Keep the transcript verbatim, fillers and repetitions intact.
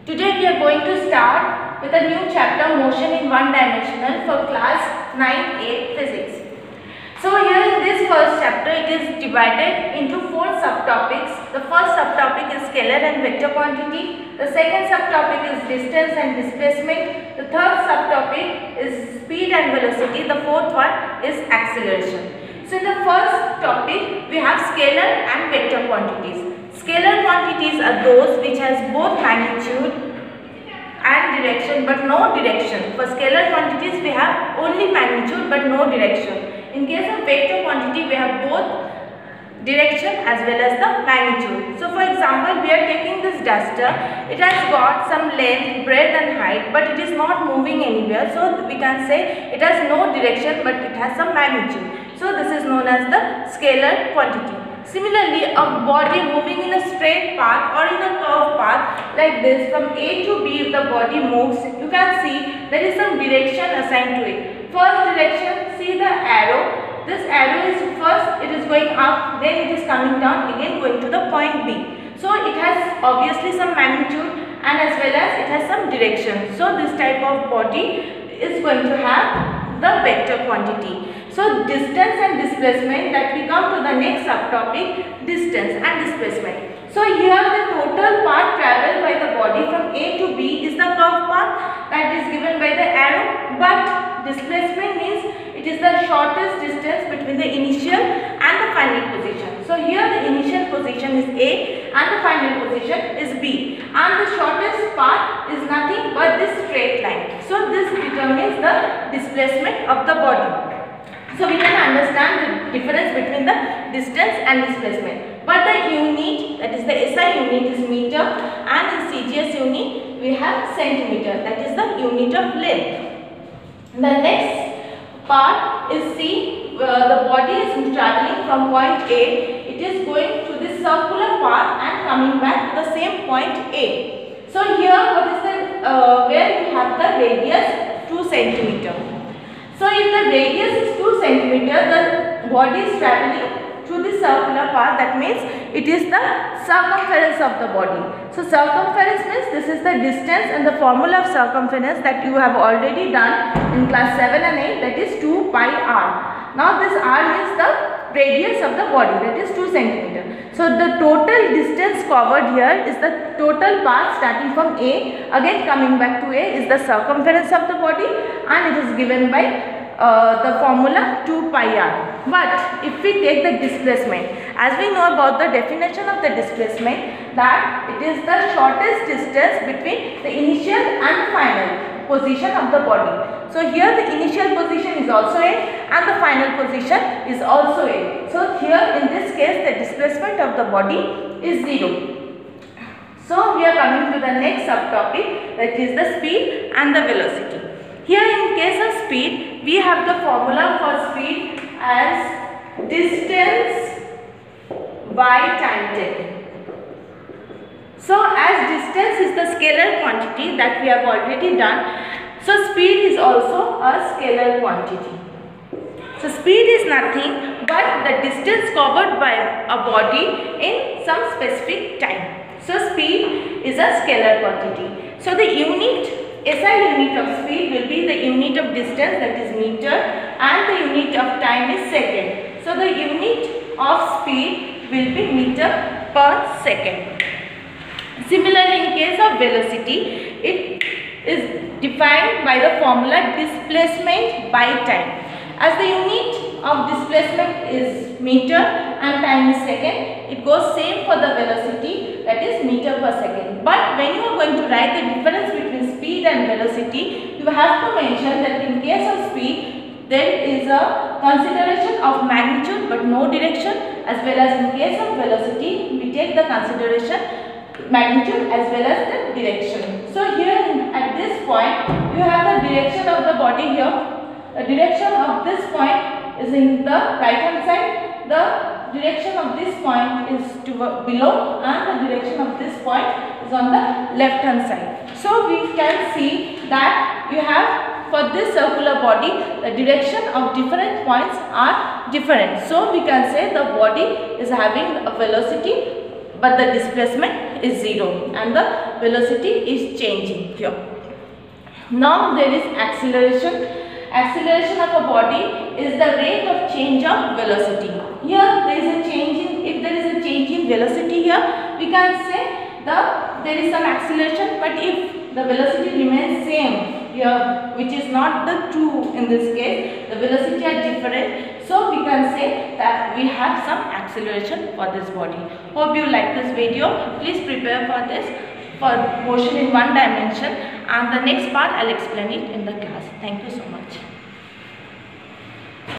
Today we are going to start with a new chapter, Motion in One Dimensional, for class nine A Physics. So here in this first chapter it is divided into four subtopics. The first subtopic is scalar and vector quantity. The second subtopic is distance and displacement. The third subtopic is speed and velocity. The fourth one is acceleration. So in the first topic we have scalar and vector quantities. Scalar quantities are those which has both magnitude and direction but no direction. For scalar quantities we have only magnitude but no direction. In case of vector quantity we have both direction as well as the magnitude. So for example, we are taking this duster. It has got some length, breadth and height, but it is not moving anywhere. So we can say it has no direction but it has some magnitude. So this is known as the scalar quantity. Similarly, a body moving in a straight path or in a curved path like this from A to B, if the body moves, you can see there is some direction assigned to it. First direction, see the arrow. This arrow is first it is going up, then it is coming down, again going to the point B. So it has obviously some magnitude and as well as it has some direction. So this type of body is going to have the vector quantity. So distance and displacement, that we come to the next subtopic, distance and displacement. So here the total path travelled by the body from A to B is the curved path that is given by the arrow, but displacement means it is the shortest distance between the initial and the final position. So here the initial position is A and the final position is B, and the shortest path is nothing but this straight line. So this determines the displacement of the body. So we can understand the difference between the distance and displacement. But the unit, that is the S I unit, is meter, and in C G S unit we have centimeter, that is the unit of length. The next part is see, uh, the body is travelling from point A, it is going to this circular path and coming back to the same point A. So here what is the, uh, where we have the radius two centimeter. So if the radius is two centimeter, the body is travelling through the circular path, that means it is the circumference of the body. So circumference means this is the distance, and the formula of circumference that you have already done in class seven and eight, that is two pi r. Now this r means the radius of the body, that is two centimeter. So the total distance covered here is the total path starting from A, again coming back to A, is the circumference of the body, and it is given by uh, the formula two pi r. But if we take the displacement, as we know about the definition of the displacement, that it is the shortest distance between the initial and the final position of the body. So here the initial position is also A and the final position is also A. So here in this case the displacement of the body is zero. So we are coming to the next subtopic, that is the speed and the velocity. Here in case of speed, we have the formula for speed as distance by time taken. So as distance is the scalar quantity that we have already done, so speed is also a scalar quantity. So speed is nothing but the distance covered by a body in some specific time. So speed is a scalar quantity. So the unit, S I unit of speed will be the unit of distance, that is meter, and the unit of time is second. So the unit of speed will be meter per second. Similarly, in case of velocity, it is defined by the formula displacement by time. As the unit of displacement is meter and time is second, it goes same for the velocity, that is meter per second. But when you are going to write the difference between speed and velocity, you have to mention that in case of speed, there is a consideration of magnitude but no direction, as well as in case of velocity, we take the consideration magnitude as well as the direction. So here at this point, you have the direction of the body here. The direction of this point is in the right hand side, the direction of this point is to below, and the direction of this point is on the left hand side. So we can see that you have, for this circular body, the direction of different points are different. So we can say the body is having a velocity but the displacement is zero and the velocity is changing here. Now there is acceleration. Acceleration of a body is the rate of change of velocity. Here there is a change in, if there is a change in velocity here, we can say the there is some acceleration, but if the velocity remains same here, which is not the true in this case, the velocity are different, so we can say that we have some acceleration for this body. Hope you like this video. Please prepare for this, for motion in one dimension, and the next part I'll explain it in the class. Thank you so much.